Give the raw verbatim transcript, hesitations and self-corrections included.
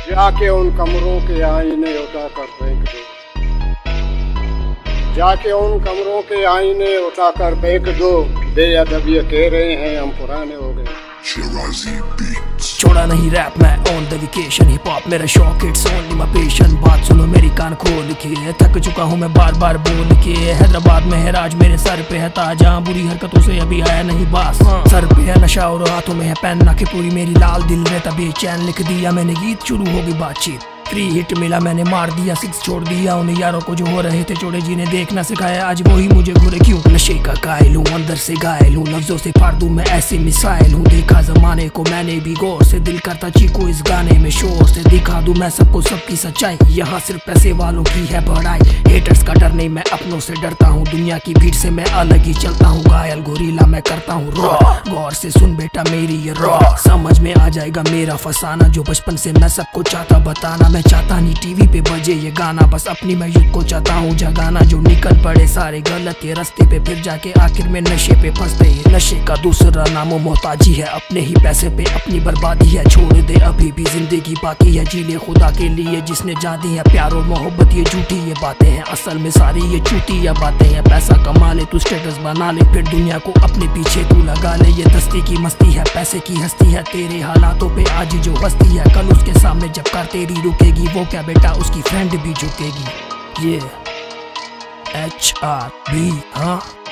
जाके उन कमरों के आईने उठा कर फेंक दो, जाके उन कमरों के आईने उठा कर फेंक दो। बेअदब ये कह रहे हैं हम पुराने हो गए। छोड़ा नहीं रैप मैं on the vacation, hip hop मेरा शौक, इट्स ओनली माय पैशन। बात सुनो मेरी कान खोल के, थक चुका हूँ मैं बार बार बोल के। हैदराबाद में है राज, मेरे सर पे है ताज, जहाँ बुरी हरकतों से अभी आया नहीं बास। सर पे है नशा और हाथों में है पेन, ना कि पूरी मेरी लाल दिल रहता बेचैन। लिख दिया मैंने गीत, शुरू होगी बातचीत। फ्री हिट मिला मैंने मार दिया सिक्स, छोड़ दिया उन यारों को जो हो रहे थे छोड़े, जिन्हें देखना सिखाया आज वही मुझे घूरे। क्यों नशे का कायल हूँ, अंदर से घायल हूँ, लफ्जों से फाड़ दूं मैं ऐसी मिसाइल हूँ। देखा जमाने को मैंने भी गौर से, दिल करता चीखूं इस गाने में शोर से। दिखा दूं मैं सबको सबकी सच्चाई, यहाँ सिर्फ पैसे वालों की है बढ़ाई। हेटर्स का डर नहीं, मैं अपनों से डरता हूँ, दुनिया की भीड़ से मैं अलग ही चलता हूँ। घायल गोरीला मैं करता हूँ रॉ, गौर से सुन बेटा मेरी ये रॉ, समझ में आ जाएगा मेरा फसाना। जो बचपन से मैं सबको चाहता बताना, मैं चाहता नहीं टीवी पे बजे ये गाना, बस अपनी मैं युद्ध को चाहता हूँ जगाना। जो निकल पड़े सारे गलत के रास्ते पे, फिर जाके आखिर में नशे पे फंसते। नशे का दूसरा नाम मोहताजी है, अपने ही पैसे पे अपनी बर्बादी है। छोड़ दे अभी भी जिंदगी बाकी है, जी ले खुदा के लिए जिसने जान दी है। प्यार और मोहब्बत ये झूठी ये बातें हैं, असल में सारी ये झूठी ये बातें हैं। पैसा कमा ले तू, स्टेटस बना ले, फिर दुनिया को अपने पीछे तू लगा ले। ये दस्ती की मस्ती है, पैसे की हस्ती है, तेरे हालातों पे आज जो हस्ती है, कल उसके सामने जब कार तेरी रुकेगी, वो क्या बेटा उसकी फ्रेंड भी झुकेगी। ये एच आर बी हाँ।